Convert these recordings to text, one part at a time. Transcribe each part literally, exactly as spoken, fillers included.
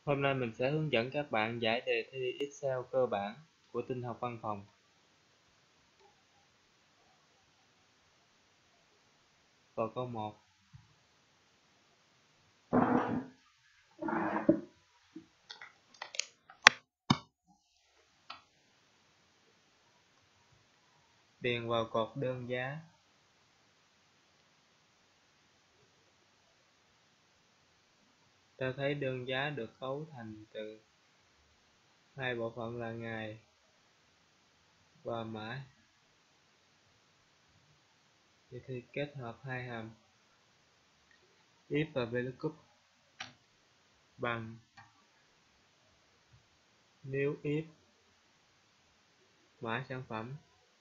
Hôm nay mình sẽ hướng dẫn các bạn giải đề thi Excel cơ bản của tin học văn phòng. Vào câu một. Điền vào cột đơn giá. Ta thấy đơn giá được cấu thành từ hai bộ phận là ngày và mã. Vậy thì kết hợp hai hàm if và vlookup bằng nếu if mã sản phẩm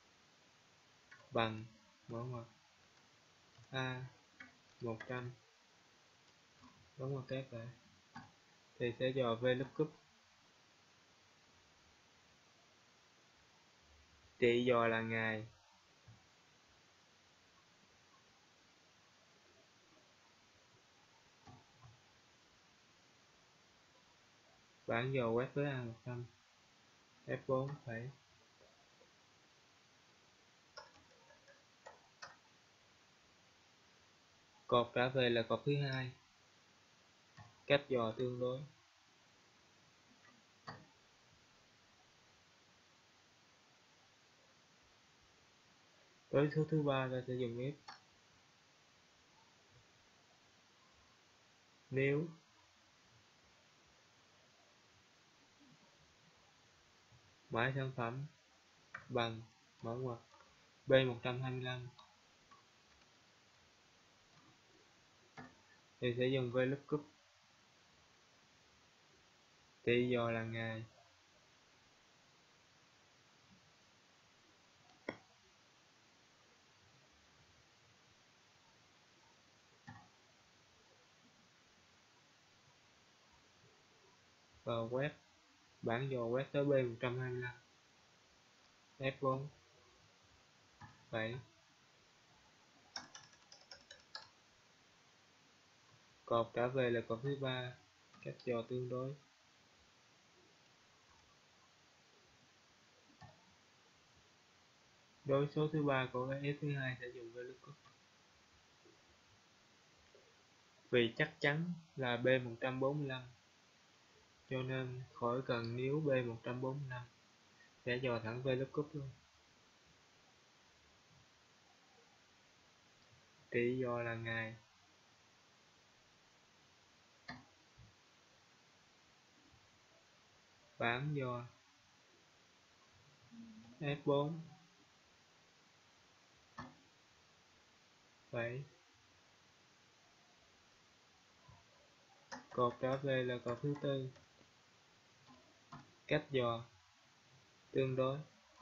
bằng mở ngoặc a một trăm đóng ngoặc kép lại thì sẽ dò vlookup trị dò là ngày bảng dò quét với a một trăm ép bốn phẩy cột trả về là cột thứ hai, cách dò tương đối. Với số thứ ba ta sẽ dùng if nếu mã sản phẩm bằng mở ngoặc B một trăm hai mươi lăm thì sẽ dùng vlookup trị dò là ngày và quét bảng dò quét tới B một trăm hai mươi lăm ép bốn phẩy cột trả về là cột thứ ba, cách dò tương đối. Đối số thứ ba của cái f thứ hai sẽ dùng vlookup vì chắc chắn là B một trăm bốn mươi lăm cho nên khỏi cần nếu B một trăm bốn mươi lăm sẽ dò thẳng vlookup luôn. Trị dò là ngày bảng dò ép bốn phẩy cột trả về là cột thứ tư, cách dò tương đối.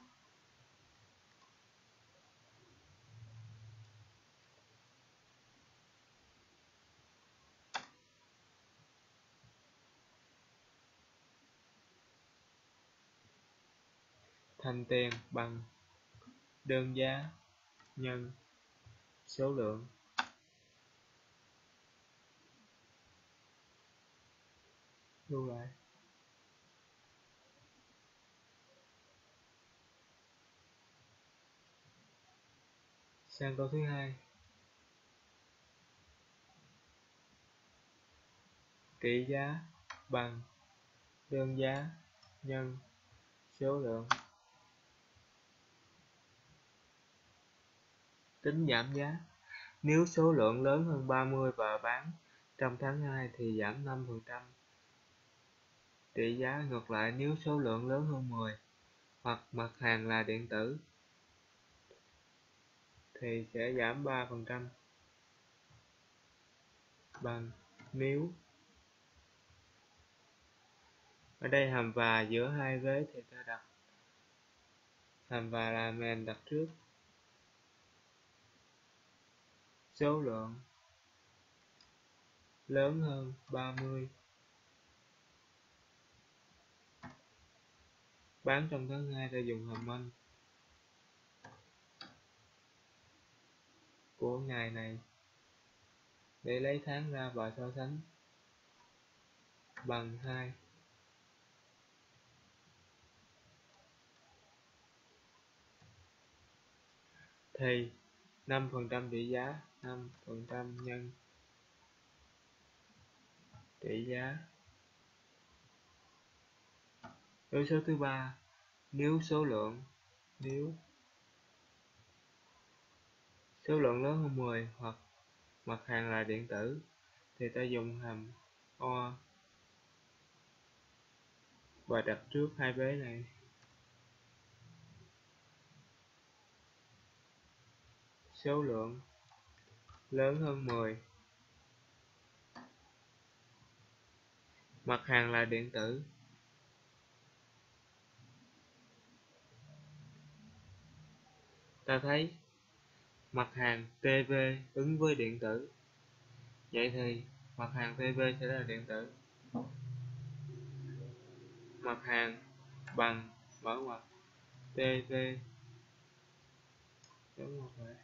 Thành tiền bằng đơn giá nhân số lượng. Lưu lại. Sang câu thứ hai. Trị giá bằng đơn giá nhân số lượng. Tính giảm giá. Nếu số lượng lớn hơn ba mươi và bán trong tháng hai thì giảm năm phần trăm. Trị giá ngược lại nếu số lượng lớn hơn mười hoặc mặt hàng là điện tử thì sẽ giảm ba phần trăm. Bằng nếu ở đây hàm và giữa hai vế thì ta đặt hàm và là mình đặt trước. Số lượng lớn hơn ba mươi bán trong tháng hai ta dùng hàm anh của ngày này để lấy tháng ra và so sánh. bằng hai, thì năm phần trăm trị giá, năm phần trăm nhân trị giá. Đối số thứ ba, nếu số lượng nếu số lượng lớn hơn mười hoặc mặt hàng là điện tử thì ta dùng hàm O và đặt trước hai vế này. Số lượng lớn hơn mười, mặt hàng là điện tử. Ta thấy mặt hàng tê vê ứng với điện tử, vậy thì mặt hàng tê vê sẽ là điện tử. Mặt hàng bằng mở ngoặc tê vê đóng ngoặc lại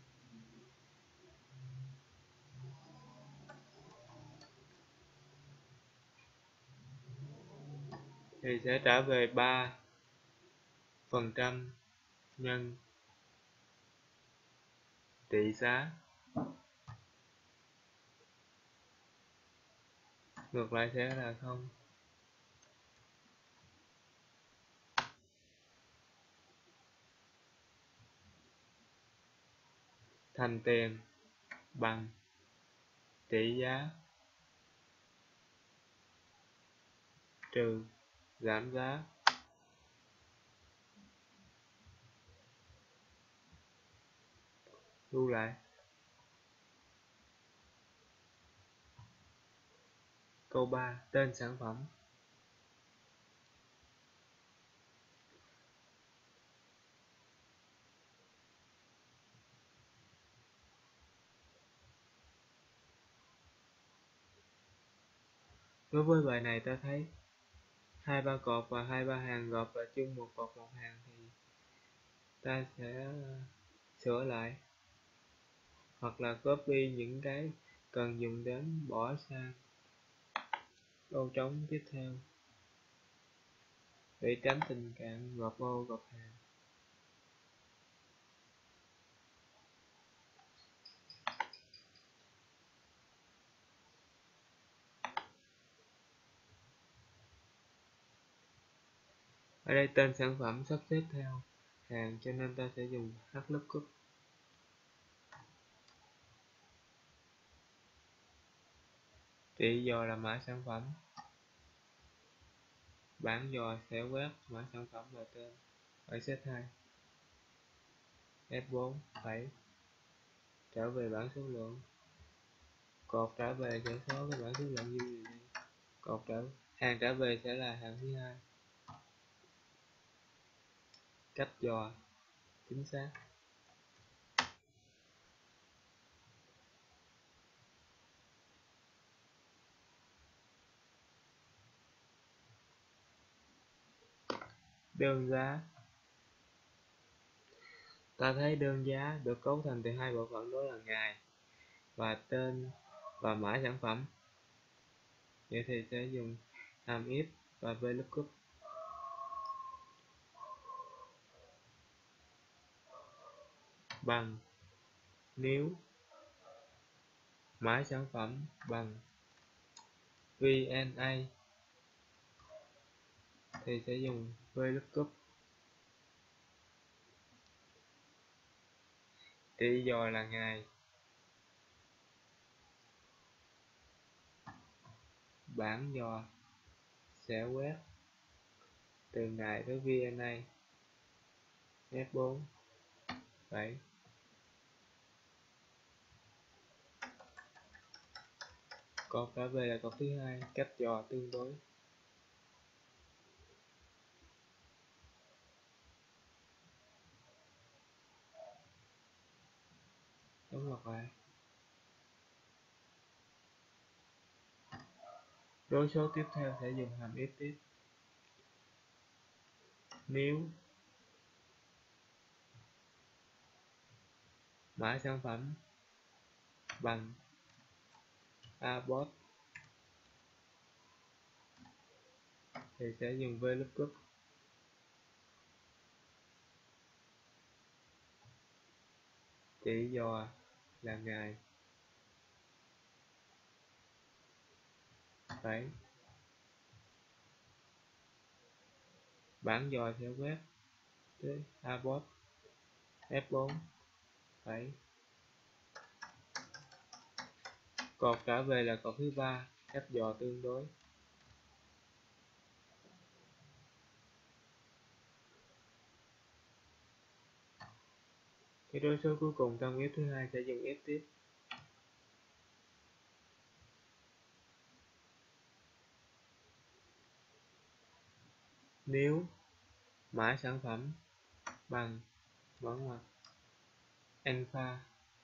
thì sẽ trả về ba phần trăm nhân trị giá. Ngược lại sẽ là không. Thành tiền bằng trị giá trừ giảm giá. Lưu lại. Câu ba, tên sản phẩm. Đối với bài này ta thấy hai ba cột và hai ba hàng gộp là chung một cột một hàng thì ta sẽ sửa lại hoặc là copy những cái cần dùng đến bỏ sang ô trống tiếp theo để tránh tình trạng gộp ô gộp hàng. Ở đây tên sản phẩm sắp xếp theo hàng cho nên ta sẽ dùng hlookup. Trị dò là mã sản phẩm, bảng dò sẽ quét mã sản phẩm và tên ở set hai. ép bốn bảy trở về bảng số lượng, cột trả về sẽ số cái bảng số lượng dư gì đi, cột trở hàng trả về sẽ là hàng thứ hai. Cách dò chính xác. Đơn giá. Ta thấy đơn giá được cấu thành từ hai bộ phận, đó là ngày và tên và mã sản phẩm. Vậy thì sẽ dùng hàm if và vlookup. Bằng nếu mã sản phẩm bằng vê en a thì sẽ dùng vlookup. Trị dò là ngày, bảng dò sẽ quét từ ngày tới vê en a ép bốn bảy. Cột trả về là cột thứ hai, cách dò tương đối. Đóng ngoặc lại. Đối số tiếp theo sẽ dùng hàm if tiếp. Nếu mã sản phẩm bằng abort thì sẽ dùng VLOOKUP. Chỉ dò là ngày. Phẩy. Bảng dò sẽ quét tới abort F bốn. Phẩy. Cột trả về là cột thứ ba, cách dò tương đối. Cái đối số cuối cùng trong if thứ hai sẽ dùng if tiếp. Nếu mã sản phẩm bằng mở ngoặc alpha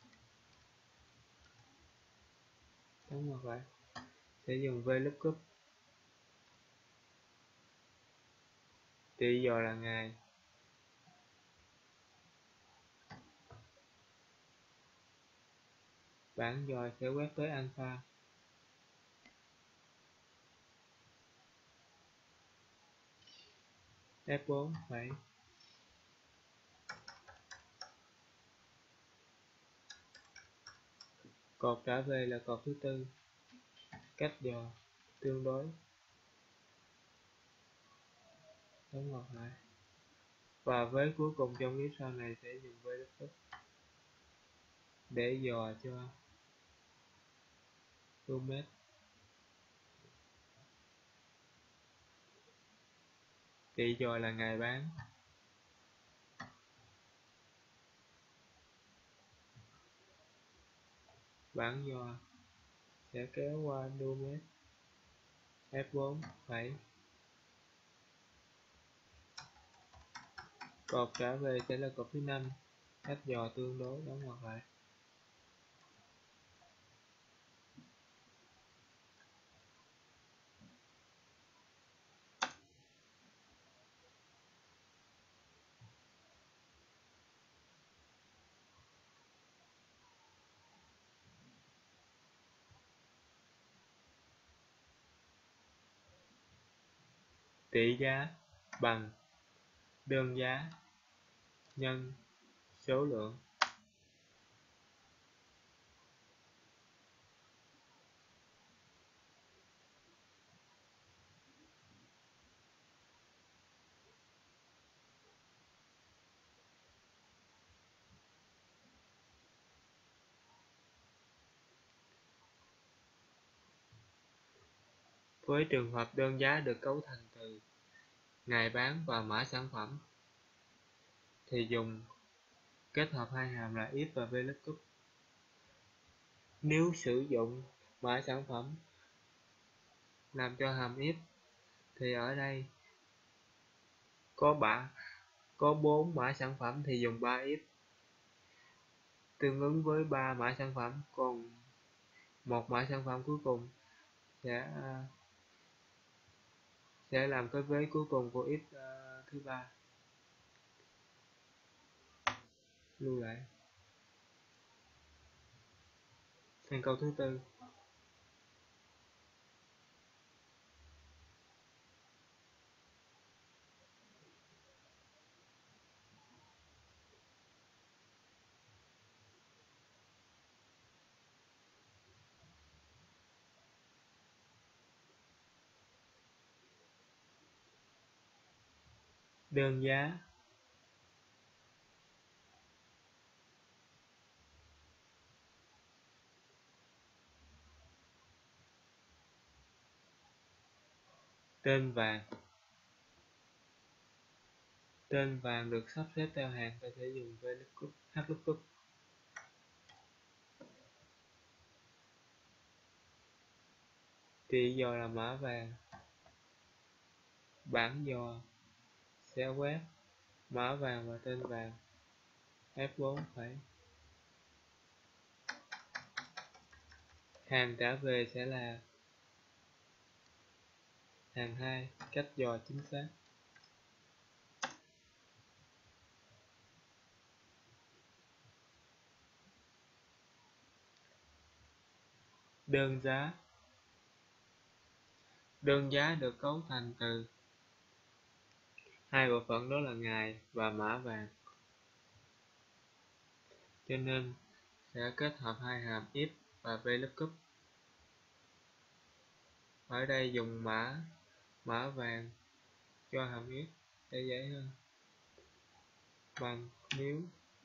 đóng ngoặc lại, sẽ dùng VLOOKUP. Trị dò là ngày. Bảng dò sẽ quét tới alpha. F bốn. Phẩy. Cột trả về là cột thứ tư, cách dò tương đối. Đóng ngoặc lại. Và vế cuối cùng trong clip sau này sẽ dùng VLOOKUP để dò cho Lumet. Trị dò là ngày bán. Bảng dò sẽ kéo qua Lumet F bốn. Phẩy. Cột trả về sẽ là cột thứ năm, cách dò tương đối. Đóng ngoặc lại. Tỷ giá bằng đơn giá nhân số lượng. Với trường hợp đơn giá được cấu thành từ ngày bán và mã sản phẩm thì dùng kết hợp hai hàm là if và VLOOKUP. Nếu sử dụng mã sản phẩm làm cho hàm if thì ở đây có bạ có bốn mã sản phẩm thì dùng ba if tương ứng với ba mã sản phẩm, còn một mã sản phẩm cuối cùng sẽ sẽ làm cái vế cuối cùng của if uh, thứ ba. Lưu lại sang câu thứ tư. Đơn giá tên vàng. Tên vàng được sắp xếp theo hàng, ta sẽ dùng VLOOKUP, HLOOKUP. Trị dò là mã vàng. Bảng dò sẽ quét mã vàng và tên vàng. F bốn. Phẩy. Hàng trả về sẽ là hàng hai, cách dò chính xác. Đơn giá. Đơn giá được cấu thành từ Hai bộ phận đó là ngày và mã vàng, cho nên sẽ kết hợp hai hàm if và vlookup. Ở đây dùng mã mã vàng cho hàm if để dễ hơn, bằng nếu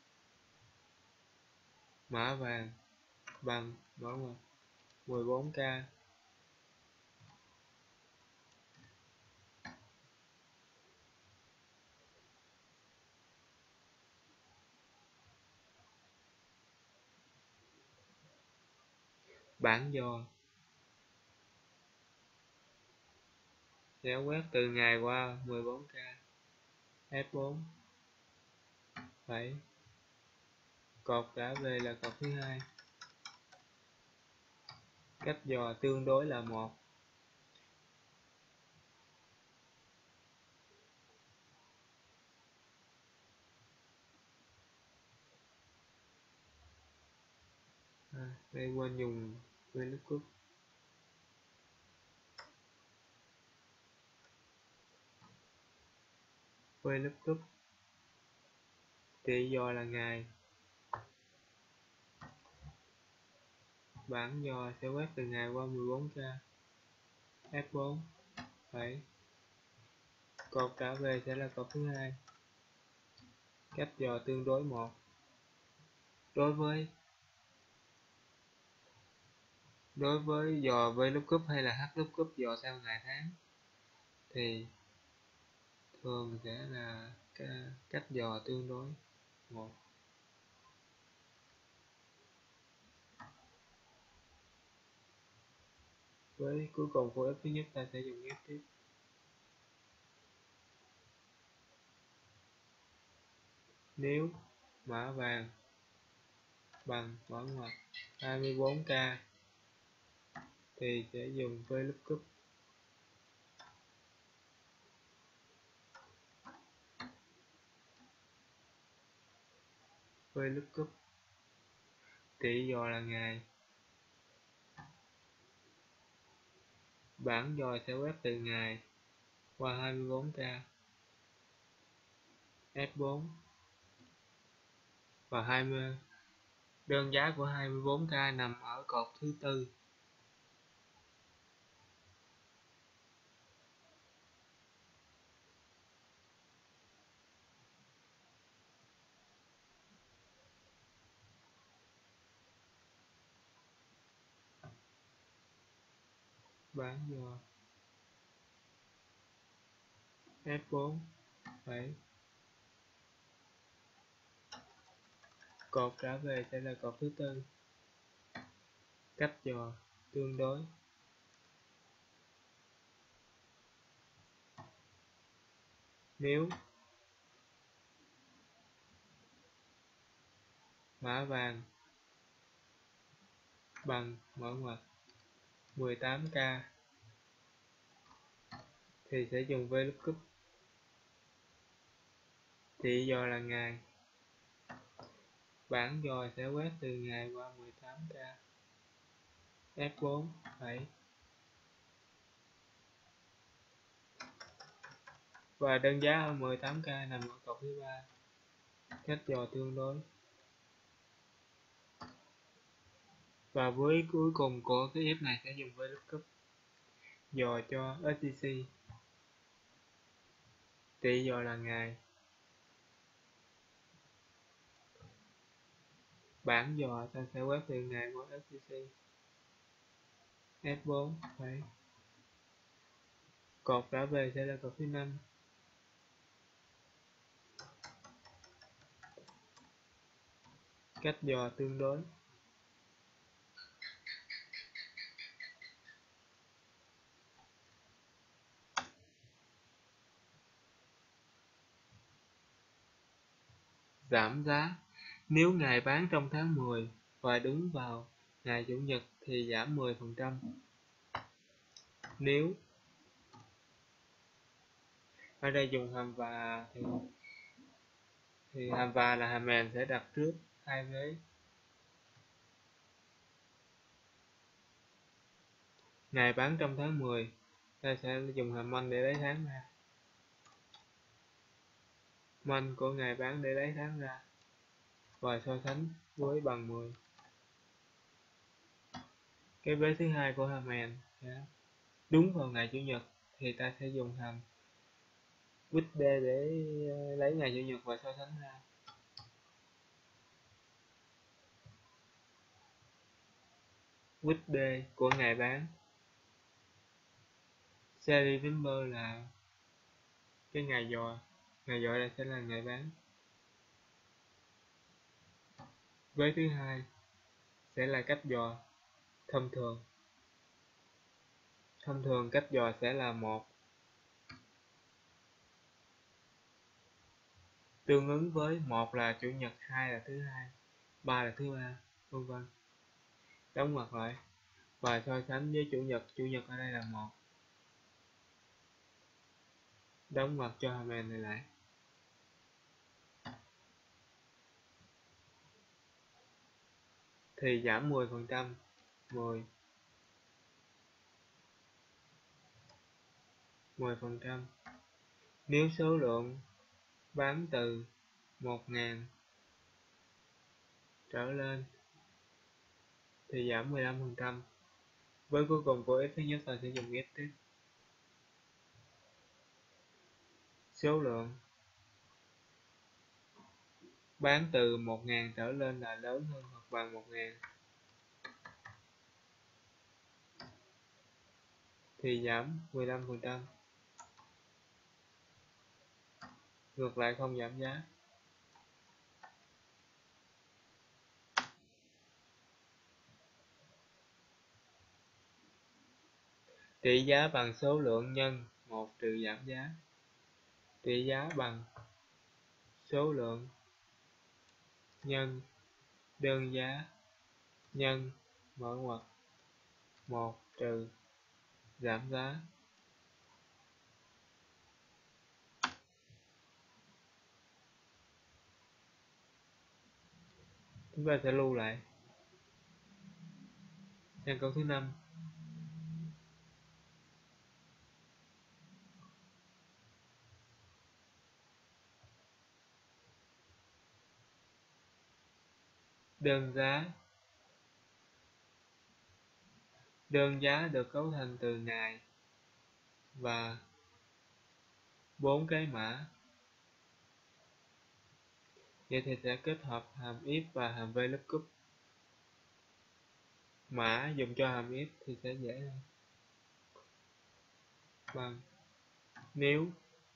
mã vàng bằng mở ngoặc mười bốn k bản dò sẽ quét từ ngày qua mười bốn k f bốn phẩy cột trả về là cột thứ hai, cách dò tương đối là một. À, đây quên dùng vlookup. Vlookup trị dò là ngày, bản dò sẽ quét từ ngày qua mười bốn k f bốn phẩy cột trả về sẽ là cột thứ hai, cách dò tương đối một. Đối với đối với dò vlookup hay là hlookup dò theo ngày tháng thì thường sẽ là cách dò tương đối một. Với cuối cùng của f thứ nhất ta sẽ dùng f tiếp. Nếu mã vàng bằng mở ngoặc hai mươi bốn k thì sẽ dùng vlookup. Vlookup trị dò là ngày, bản dò sẽ quét từ ngày qua hai mươi bốn k f bốn và hai mươi. Đơn giá của hai mươi bốn k nằm ở cột thứ tư. Bản dò f bốn phải cột trả về sẽ là cột thứ tư, cách dò tương đối. Nếu mã vàng bằng mở ngoặc mười tám k thì sẽ dùng vlookup. Trị dò là ngày, bản dò sẽ quét từ ngày qua mười tám k f bốn phẩy và đơn giá ở mười tám k nằm ở cột thứ ba, cách dò tương đối. Và với cuối cùng của cái if này sẽ dùng vlookup dò cho ét tê xê. Trị dò là ngày, bản dò ta sẽ quét từ ngày qua ét tê xê f bốn phải cột trả về sẽ là cột thứ năm, cách dò tương đối. Giảm giá. Nếu ngày bán trong tháng mười và đúng vào ngày Chủ nhật thì giảm mười phần trăm. Nếu ở đây dùng hàm và thì, thì hàm và là hàm mềm sẽ đặt trước hai vế. Ngày bán trong tháng mười ta sẽ dùng hàm manh để lấy tháng ra. manh của ngày bán để lấy tháng ra và so sánh với bằng mười. Cái vế thứ hai của hàm and đúng vào ngày chủ nhật thì ta sẽ dùng hàm weekday để lấy ngày chủ nhật và so sánh ra. Weekday của ngày bán, series number là cái ngày dò, ngày dò đây sẽ là ngày bán. Vế thứ hai sẽ là cách dò. Thông thường thông thường cách dò sẽ là một, tương ứng với một là chủ nhật, hai là thứ hai, ba là thứ ba, vân vân. Đóng ngoặc lại và so sánh với chủ nhật. Chủ nhật ở đây là một, đóng ngoặc cho hàm and này lại. Thì giảm mười phần trăm, mười mười phần trăm. Nếu số lượng bán từ một nghìn trở lên thì giảm mười lăm phần trăm. Với cuối cùng của x thứ nhất ta sẽ dùng x tiếp. Số lượng bán từ một nghìn trở lên là lớn hơn hoặc bằng một nghìn thì giảm mười lăm phần trăm. Ngược lại không giảm giá. Trị giá bằng số lượng nhân một trừ giảm giá. Trị giá bằng số lượng nhân đơn giá nhân mở ngoặc một trừ giảm giá. Chúng ta sẽ lưu lại. Sang câu thứ năm. Đơn giá. Đơn giá được cấu thành từ ngày và bốn cái mã. Vậy thì sẽ kết hợp hàm if và hàm vlookup. Mã dùng cho hàm if thì sẽ dễ hơn. Bằng nếu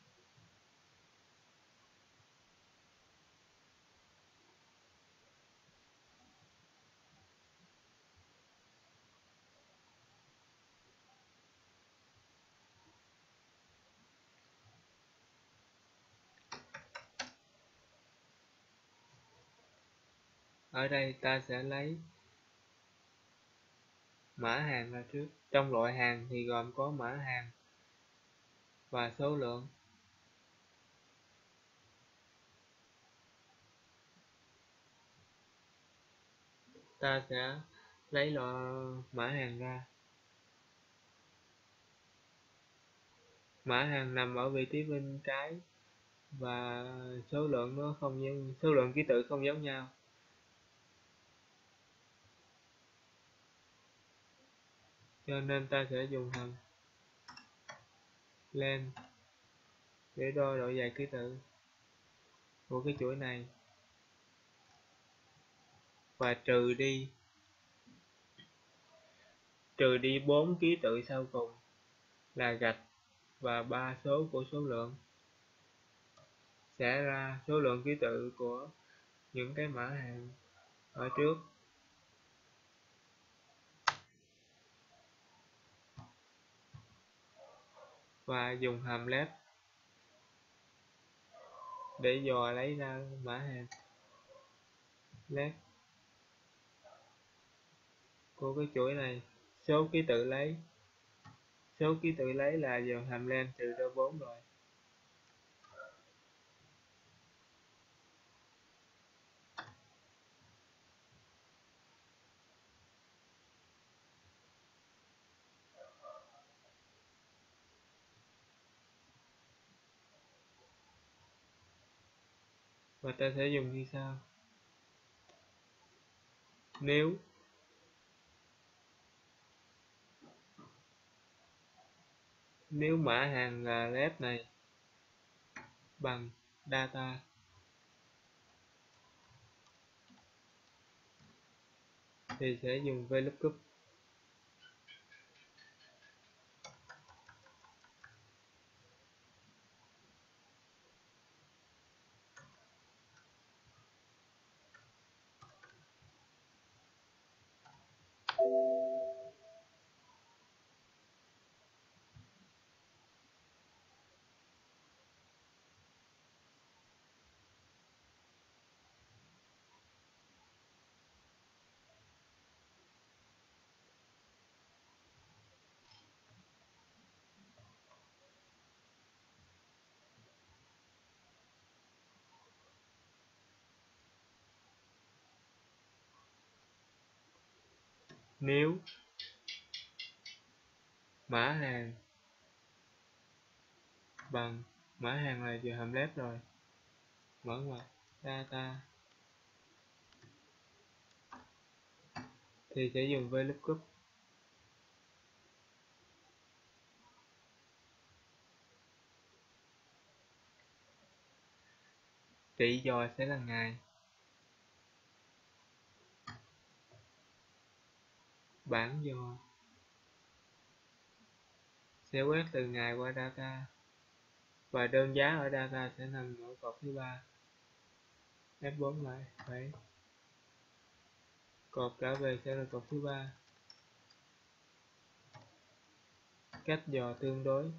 ở đây ta sẽ lấy mã hàng ra trước. Trong loại hàng thì gồm có mã hàng và số lượng. Ta sẽ lấy loại mã hàng ra. Mã hàng nằm ở vị trí bên trái và số lượng nó không giống, số lượng ký tự không giống nhau. Cho nên ta sẽ dùng hàm len để đo độ dài ký tự của cái chuỗi này và trừ đi trừ đi bốn ký tự sau cùng là gạch và ba số của số lượng, sẽ ra số lượng ký tự của những cái mã hàng ở trước. Và dùng hàm left để dò lấy ra mã hàng left của cái chuỗi này. Số ký tự lấy số ký tự lấy là dùng hàm len trừ ra bốn rồi. và ta sẽ dùng như sau. Nếu nếu mã hàng là left này bằng data thì sẽ dùng VLOOKUP. Nếu mã hàng bằng mã hàng là giờ hàm left rồi, mở ngoặc data thì sẽ dùng VLOOKUP. Trị dò sẽ là ngày, bảng dò sẽ quét từ ngày qua data, và đơn giá ở data sẽ nằm ở cột thứ ba. F bốn lại phải cột trở về sẽ là cột thứ ba. Cách dò tương đối.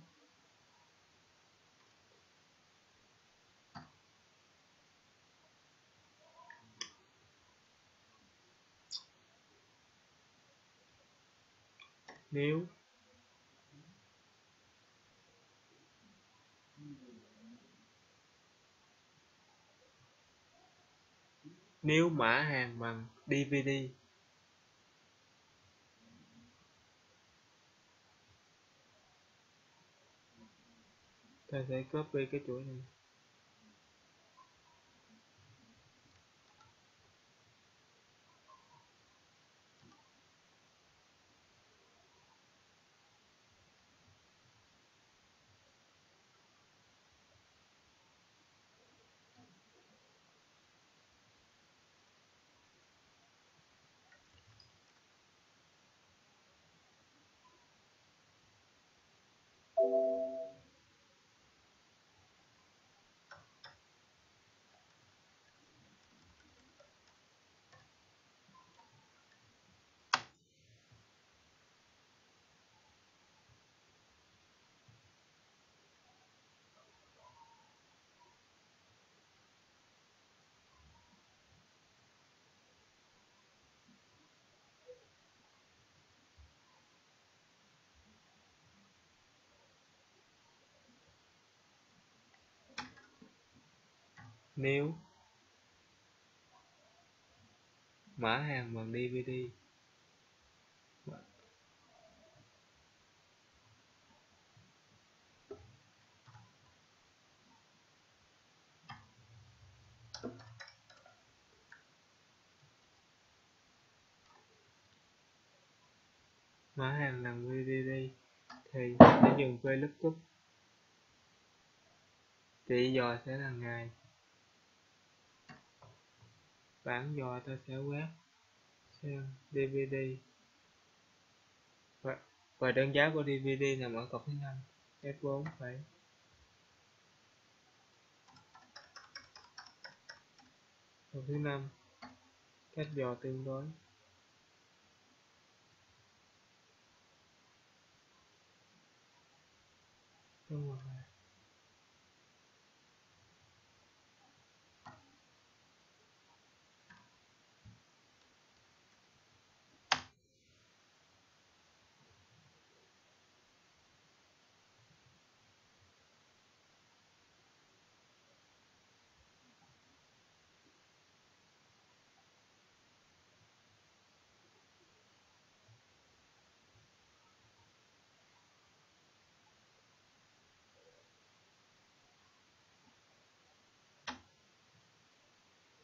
Nếu nếu mã hàng bằng đê vê đê ta sẽ copy cái chuỗi này. Nếu mã hàng bằng đê vê đê mã hàng bằng đê vê đê thì sẽ dùng VLOOKUP. Trị dò sẽ là ngày, bảng dò ta sẽ quét sang đê vê đê, và, và đơn giá của đê vê đê nằm ở cột thứ năm. F bốn phải cột thứ năm. Cách dò tương đối. Đúng rồi.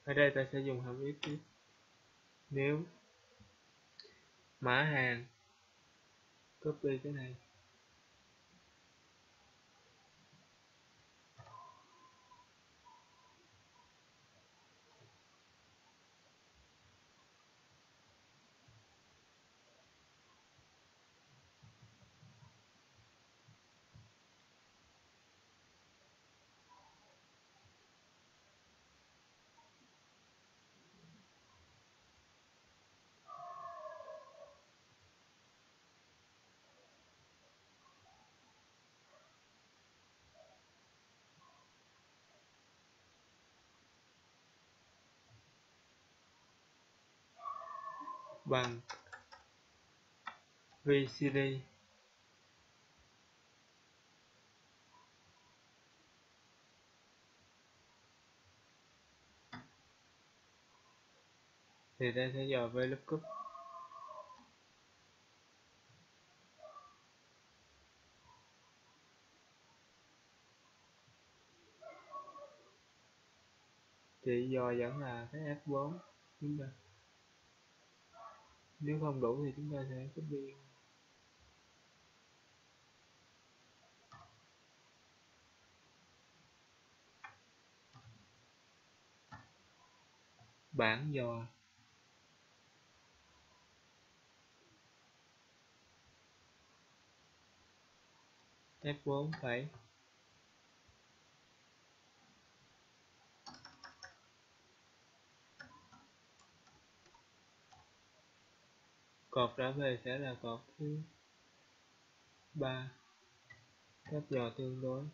Ở đây ta sẽ dùng hàm if tiếp. Nếu mã hàng, copy cái này, bằng vcd thì ta sẽ dò VLOOKUP. Thì dò vẫn là cái ép bốn chúng ta. Nếu không đủ thì chúng ta sẽ copy bảng dò ép bốn phẩy cột trả về sẽ là cột thứ ba, cách dò tương đối,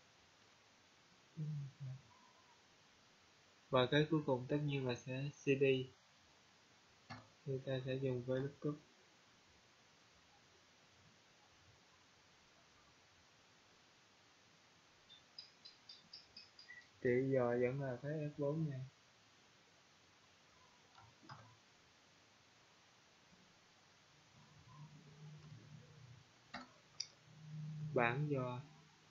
và cái cuối cùng tất nhiên là sẽ cd, thì ta sẽ dùng VLOOKUP. Chỉ dò vẫn là cái ép bốn này. Bảng dò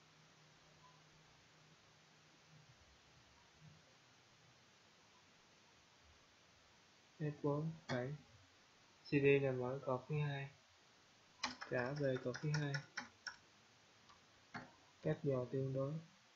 ép bốn phẩy cd là mở cột thứ hai, trả về cột thứ hai, cách dò tương đối.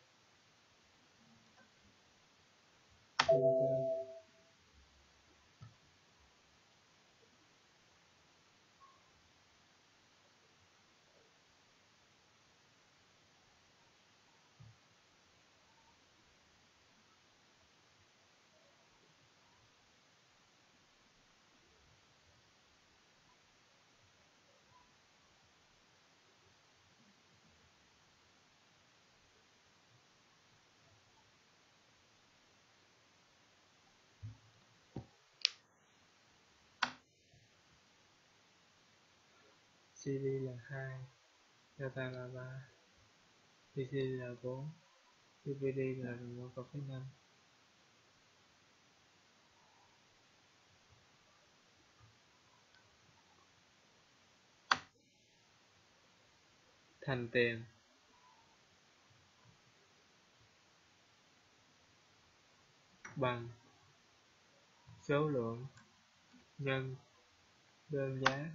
cd là hai, data là ba, vcd là bốn, dvd là một cột thứ năm. Thành tiền bằng số lượng nhân đơn giá.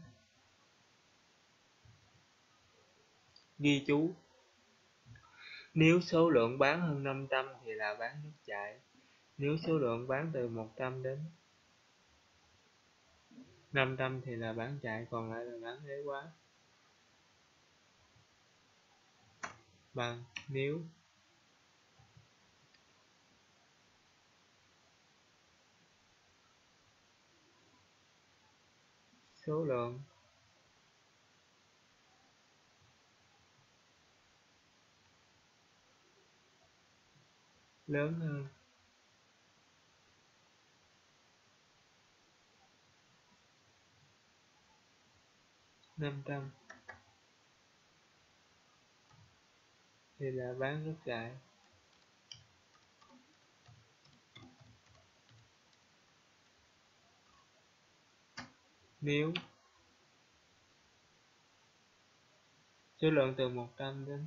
Ghi chú: nếu số lượng bán hơn năm trăm thì là bán nước chạy, nếu số lượng bán từ một trăm đến năm trăm thì là bán chạy, còn lại là bán ế quá. Bằng nếu số lượng lớn hơn năm trăm thì là bán rất chạy. Nếu số lượng từ một trăm đến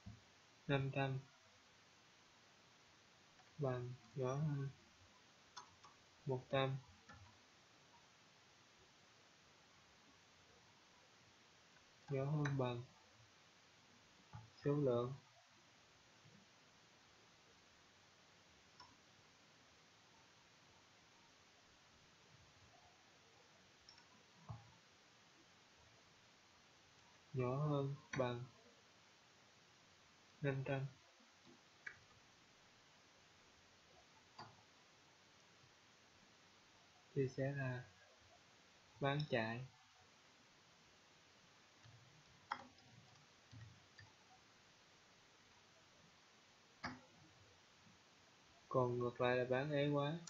năm trăm bằng nhỏ hơn một trăm nhỏ hơn bằng số lượng nhỏ hơn bằng năm trăm thì sẽ là bán chạy. Còn ngược lại là bán ế quá.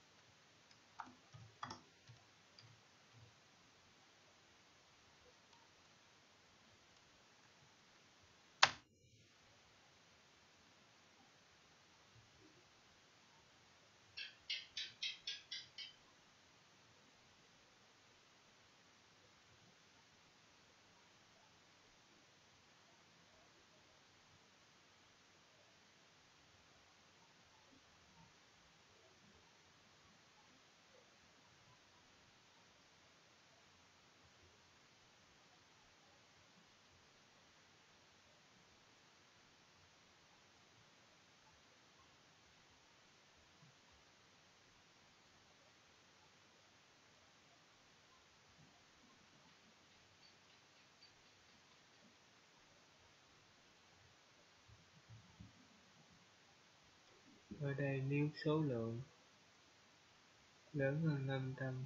Ở đây nếu số lượng lớn hơn năm trăm,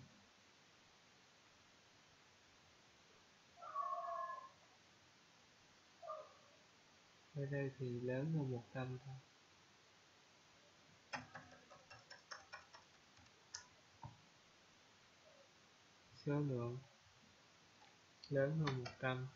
ở đây thì lớn hơn một trăm thôi. Số lượng lớn hơn một trăm,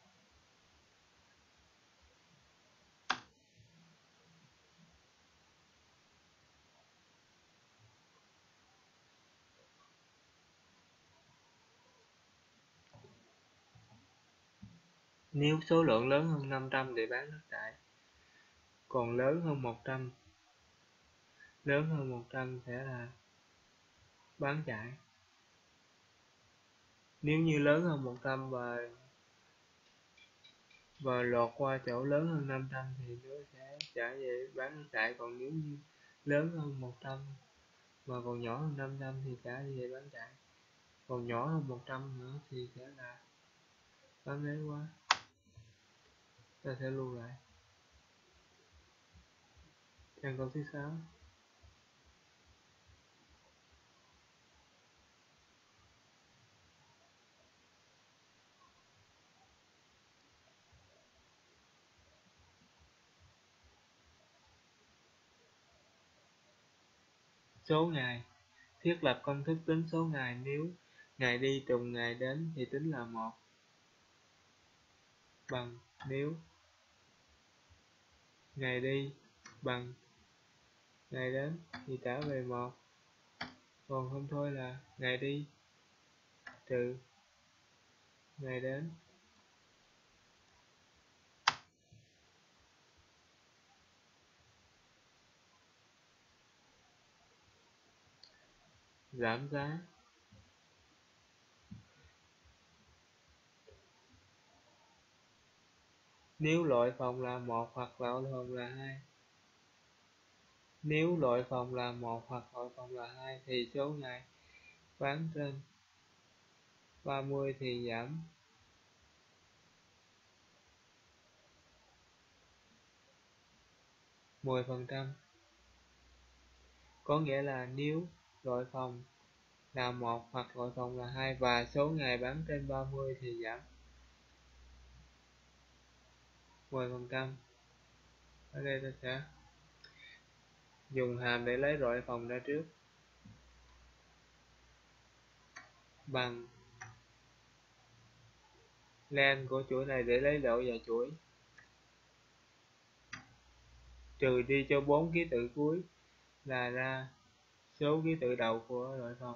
nếu số lượng lớn hơn năm trăm thì bán rất đại, còn lớn hơn một trăm, lớn hơn một trăm sẽ là bán chạy. Nếu như lớn hơn một trăm và và lọt qua chỗ lớn hơn năm trăm thì nó sẽ trả về bán chạy, còn nếu như lớn hơn một trăm mà còn nhỏ hơn năm trăm thì trả về bán chạy, còn nhỏ hơn một trăm nữa thì sẽ là bán ế quá. Ta sẽ lưu lại trang câu thứ sáu. Số ngày. Thiết lập công thức tính số ngày. Nếu ngày đi trùng ngày đến thì tính là một, bằng nếu ngày đi bằng ngày đến thì trả về một, còn không thôi là ngày đi trừ ngày đến. Giảm giá. Nếu loại phòng là một hoặc loại phòng là hai, nếu loại phòng là một hoặc loại phòng là hai thì số ngày bán trên ba mươi thì giảm mười phần trăm. Có nghĩa là nếu loại phòng là một hoặc loại phòng là hai và số ngày bán trên ba mươi thì giảm mười phần trăm. Ở đây ta sẽ dùng hàm để lấy loại phòng ra trước, bằng len của chuỗi này để lấy độ vào chuỗi, trừ đi cho bốn ký tự cuối là ra số ký tự đầu của loại phòng.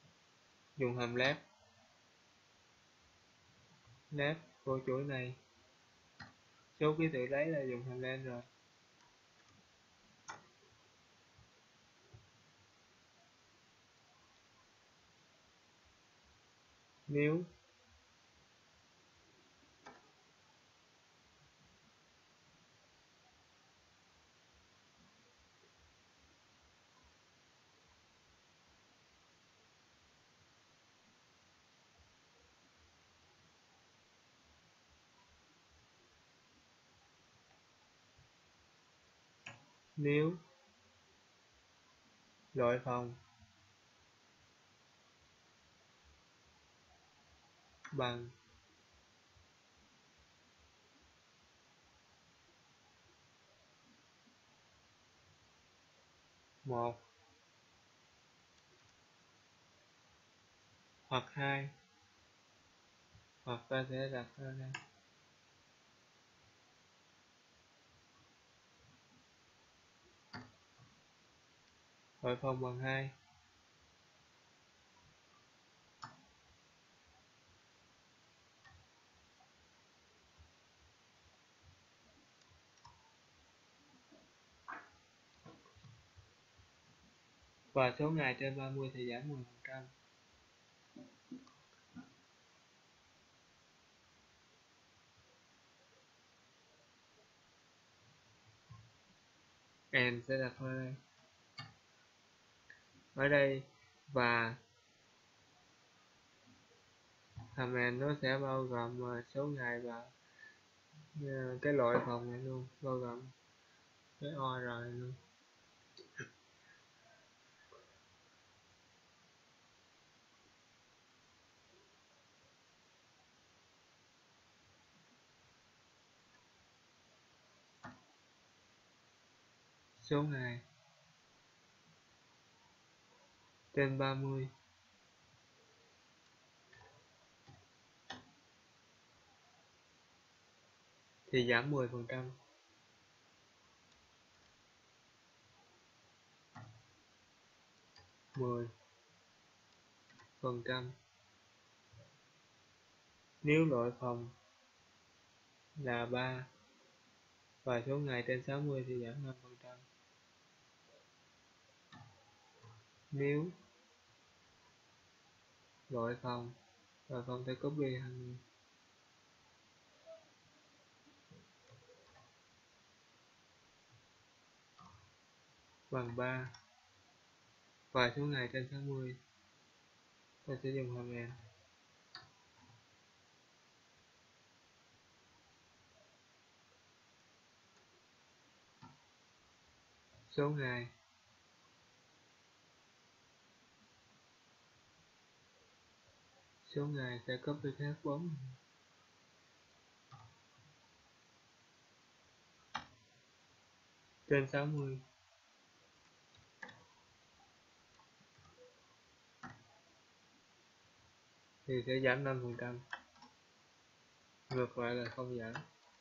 Dùng hàm left left của chuỗi này Số ký tự lấy là dùng hàm lên rồi. Nếu nếu loại phòng bằng một hoặc hai, hoặc ta sẽ đặt ra đây loại phòng bằng hai và số ngày trên ba mươi thì giảm mười phần trăm. And sẽ đặt ở đây ở đây và hàm and nó sẽ bao gồm số ngày và cái loại phòng này luôn, bao gồm cái o rờ luôn. Số ngày trên ba mươi thì giảm mười phần trăm. mười phần trăm nếu loại phòng là ba và số ngày trên sáu mươi thì giảm năm phần trăm. Nếu loại phòng và phòng phải copy hành bằng ba và số ngày trên sáu mươi, ta sẽ dùng hàm and số ngày số ngày sẽ copy cái F bốn trên sáu mươi thì sẽ giảm năm phần trăm, ngược lại là không giảm.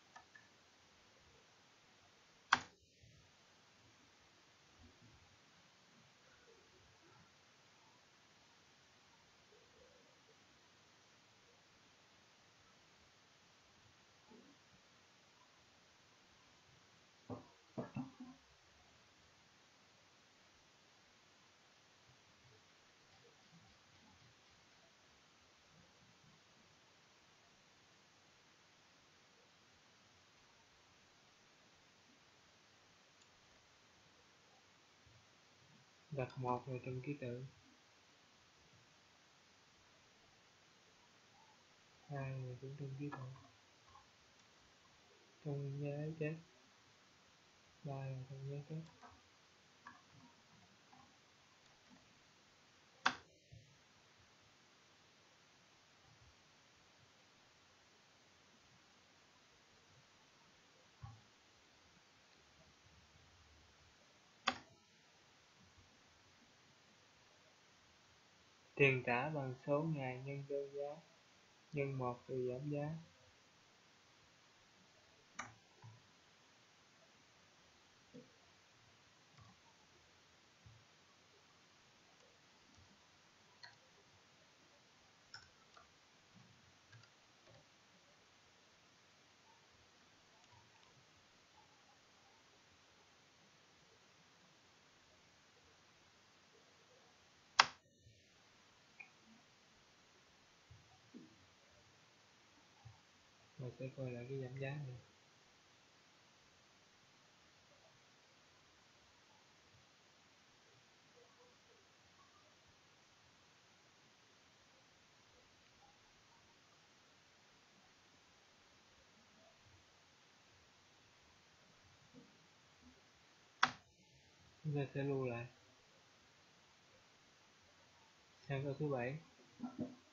Đặt một vào trong ký tự, hai vào trong trong ký tự, trong giấy chép, ba vào trong giấy chép. Tiền trả bằng số ngày nhân đơn giá nhân một từ giảm giá. ta sẽ coi lại cái giảm giá này. Chúng ta sẽ lưu lại sang câu thứ bảy.